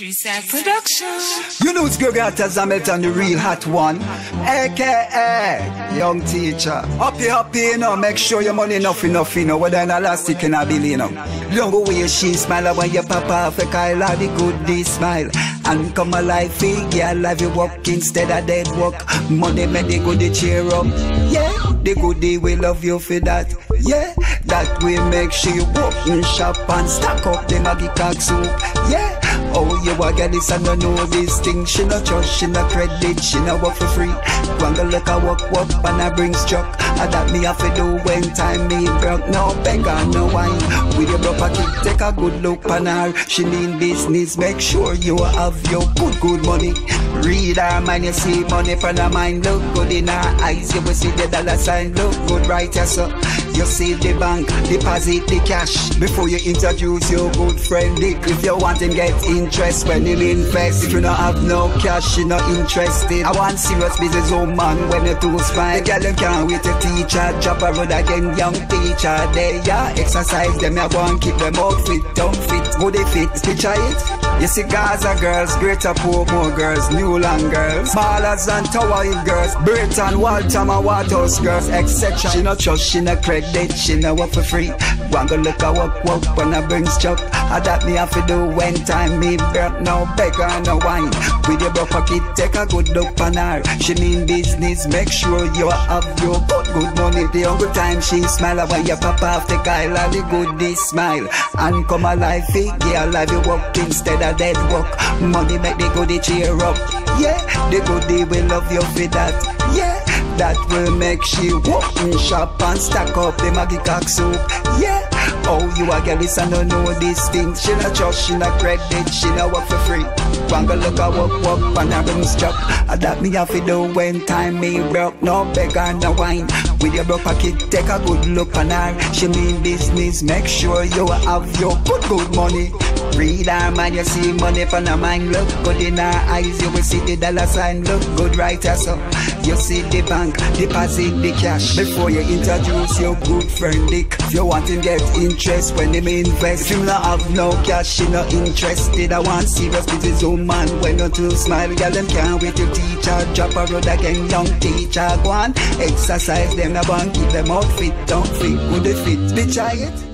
Streetside production. You know it's Gregory Hamilton, the real hot one, aka young teacher. Happy, you know, make sure your money enough, you know, whether in elastic in a bill, you know. Don't go way she smile when your papa fake I love the good day smile. And come alive, girl, live you walk instead of dead walk. Money make the good cheer up. Yeah, the good day we love you for that. Yeah, that will make sure you walk in shop and stack up the Maggie cock soup. Yeah, oh you a girl this and don't know this thing. She no trust, she no credit, she no work for free. When the look I walk and I bring struck. And that me have to do when time me broke. No beggar, no wine. With your broke pocket, take a good look on her. She need business, make sure you have your good money. Read her mind, you see money from her mind. Look good in her eyes, you will see the dollar sign. Look good right here, so you see the bank, deposit the cash before you introduce your good friend Dick. If you want him get interest when him invest. If you don't have no cash, you not interested. I want serious business woman when you too smile. The girl them can't wait to teacher, drop a road again, young teacher. They exercise them, you want keep them outfit, don't fit, good they fit, picture it. You see Gaza girls, Greater Portmore girls, Newland girls, Ballers and Tower Hill girls, Britain, Waltham and Waterhouse girls, etc. She no trust, she no credit, she no work for free. One go look a walk when I bring chuck. And that me have to do when time me birth. No beggar, no wine. With your broke pocket, take a good look on her. She mean business, make sure you have your good money. The only time she smile when your papa have the guy like the good this smile. And come alive, girl, live you walk instead of dead walk. Money make the goodie cheer up. Yeah, the goodie will love you for that. Yeah, that will make she walk in shop and stack up the Maggie cock soup. Yeah, oh you a girl this and don't know these things. She no trust, she no credit, she no work for free. One go look a walk and a ring struck. And that me have to do when time me broke. No beggar, no wine. With your broke pocket, take a good look on her. She mean business, make sure you have your good money. Read her mind, you see money from her mind. Look good in her eyes, you will see the dollar sign. Look good right here, so you see the bank, deposit the cash before you introduce your good friend Dick. If you want him get interest when him invest. If you not have no cash, she not interested. I want serious business woman when you too smile. Girl them can't wait to teacher, drop a road again, young teacher. Go on, exercise them, I want keep them outfit, don't fit, good they fit. Picture it.